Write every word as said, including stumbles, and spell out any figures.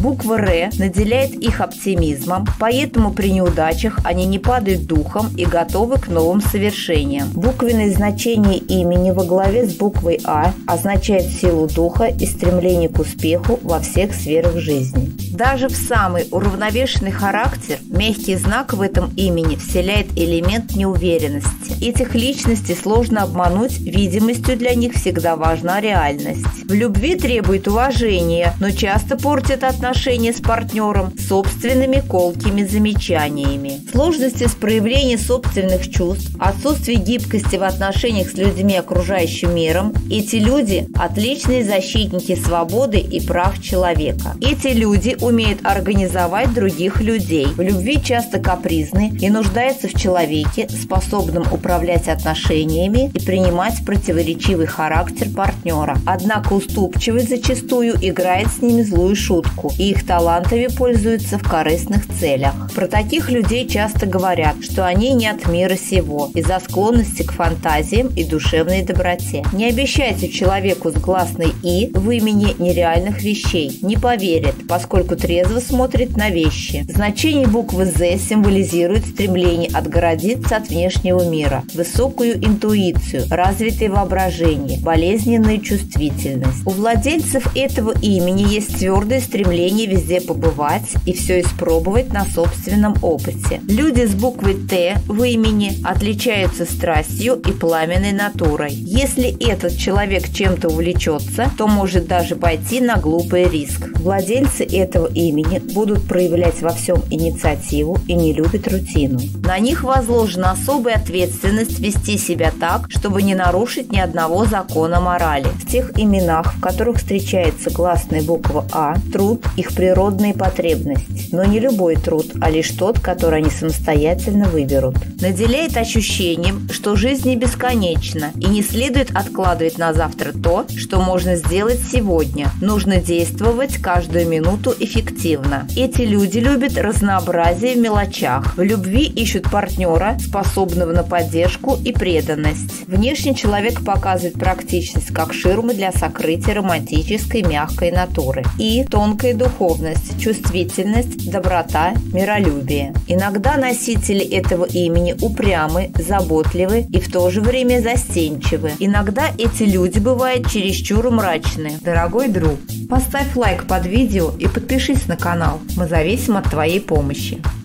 Буква «Р» наделяет их оптимизмом, поэтому при неудачах они не падают духом и готовы к новым совершениям. Буквенное значение имени во главе с буквой «А» означает силу духа и стремление к успеху во всех сферах жизни. Даже в самый уравновешенный характер мягкий знак в этом имени вселяет элемент неуверенности. Этих личностей сложно обмануть, видимостью для них всегда важна реальность. В любви требует уважения, но часто портят отношения с партнером собственными колкими замечаниями. Сложности с проявлением собственных чувств, отсутствие гибкости в отношениях с людьми окружающим миром. Эти люди – отличные защитники свободы и прав человека. Эти люди умеют организовать других людей. В любви часто капризны и нуждаются в человеке, способном управлять отношениями и принимать противоречивый характер партнера. Однако уступчивость зачастую играет с ними злую шутку, и их талантами пользуются в корыстных целях. Про таких людей часто говорят, что они не от мира сего, из-за склонности к фантазиям и душевной доброте. Не обещайте человеку с гласной «и» в имени нереальных вещей. Не поверит, поскольку трезво смотрит на вещи. Значение буквы «З» символизирует стремление отгородиться от внешнего мира, высокую интуицию, развитое воображение, болезненную чувствительность. У владельцев этого имени есть твердое стремление везде побывать и все испробовать на собственном опыте. Люди с буквой «Т» в имени отличаются страстью и пламенной натурой. Если этот человек чем-то увлечется, то может даже пойти на глупый риск. Владельцы этого имени будут проявлять во всем инициативу и не любят рутину. На них возложена особая ответственность вести себя так, чтобы не нарушить ни одного закона морали. В тех именах, в которых встречается гласная буква «А», труд – их природная потребность. Но не любой труд, а лишь тот, который они самостоятельно выберут. Наделяет ощущением, что жизнь не бесконечна и не следует откладывать на завтра то, что можно сделать сегодня. Нужно действовать каждую минуту эффективно. Эти люди любят разнообразие в мелочах. В любви ищут партнера, способного на поддержку и преданность. Внешне человек показывает практичность как ширмы для сокрытия романтической мягкой натуры. И тонкая духовность, чувствительность, доброта, миролюбие. Иногда носители этого имени упрямы, заботливы и в то же время застенчивы. Иногда эти люди бывают чересчур мрачны. Дорогой друг, поставь лайк под видео и подпишись на канал. Мы зависим от твоей помощи.